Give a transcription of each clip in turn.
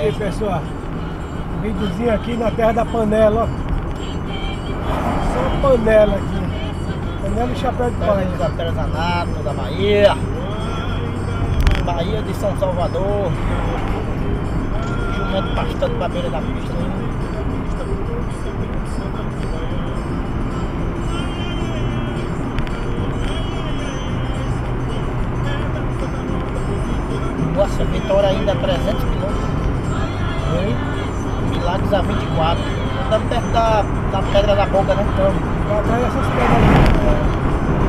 Aí pessoal, videozinho aqui na terra da panela, ó. Só panela aqui. Panela e chapéu de palha. Do artesanato da Bahia. Bahia de São Salvador. Jumento pastando pra beira da pista. Nossa, Vitória ainda a 300 km. Milagres a 24. Estamos perto da Pedra da Boca, né? Estamos. Vai atrás dessas pedras ali.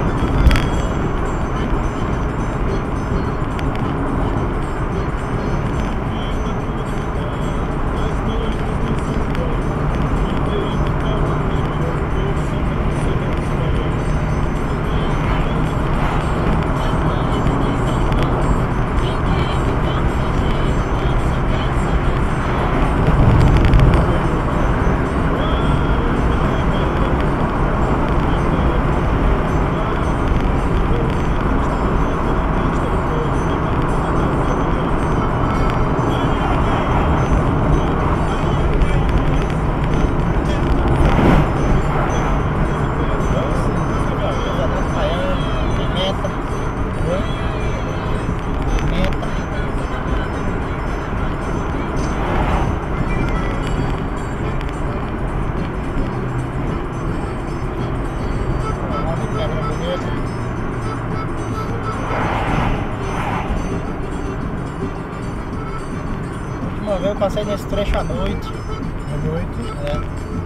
Eu passei nesse trecho à noite. À noite? É.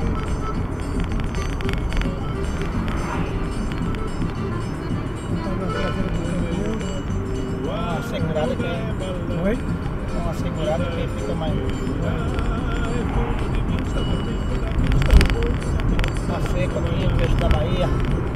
Uma segurada que é. Oi? Uma segurada que fica mais. Tá seco aqui, o trecho da Bahia.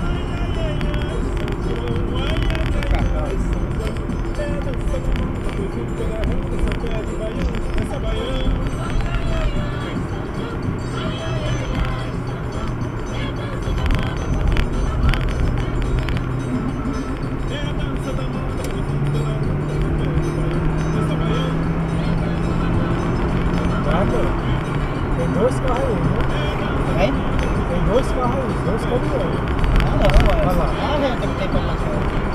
Tem dois carros aí, né? Hein? Tem dois carros aí, dois caminhões. Ah não, Olha lá. Ah, gente, tem que ter pra passar.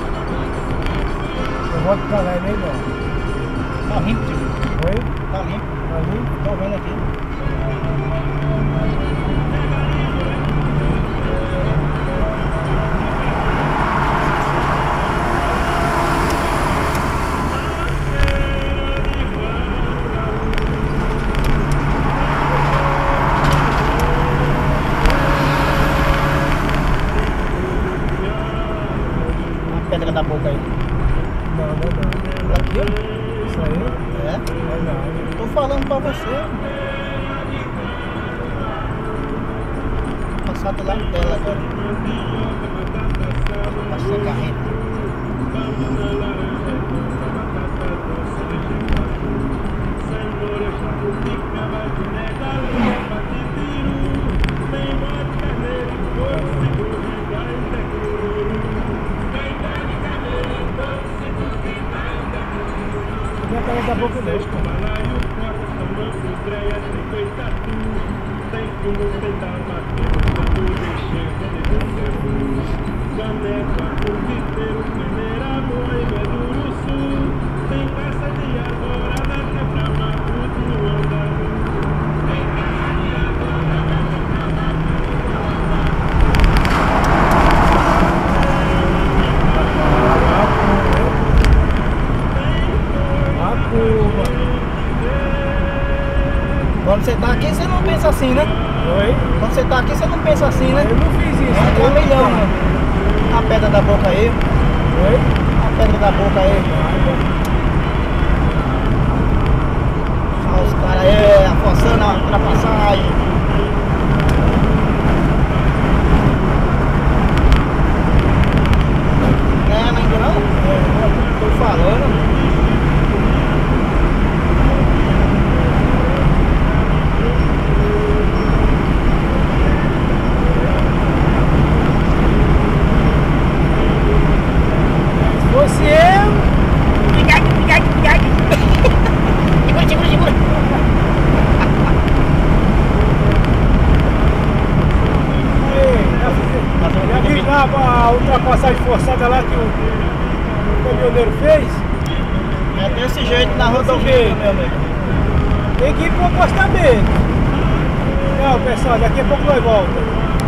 Eu volto pra lá e nem não. Tá limpo, tio. Oi? Tá limpo. Ali? Tô vendo aqui. Pedra da Boca aí. Não, não, não. Aqui, ó. Isso aí? É? É nada. Tô falando pra você. Vou passar do lado dela agora. Passar a carreta. Minha cara da boca dele, cara. Quando você tá aqui, você não pensa assim, né? Oi? Quando você tá aqui, você não pensa assim, né? Eu não fiz isso. Entra um milhão, né? A pedra da boca aí. Oi? A pedra da boca aí. Olha os caras aí, forçando a ultrapassagem. Não, ainda não? Tô falando. Se fosse eu, a ultrapassagem forçada lá que o caminhoneiro fez. É desse jeito na Desse rodovia, jeito. meu amigo. Tem que ir pro acostamento. Não, pessoal, daqui a pouco nós voltamos.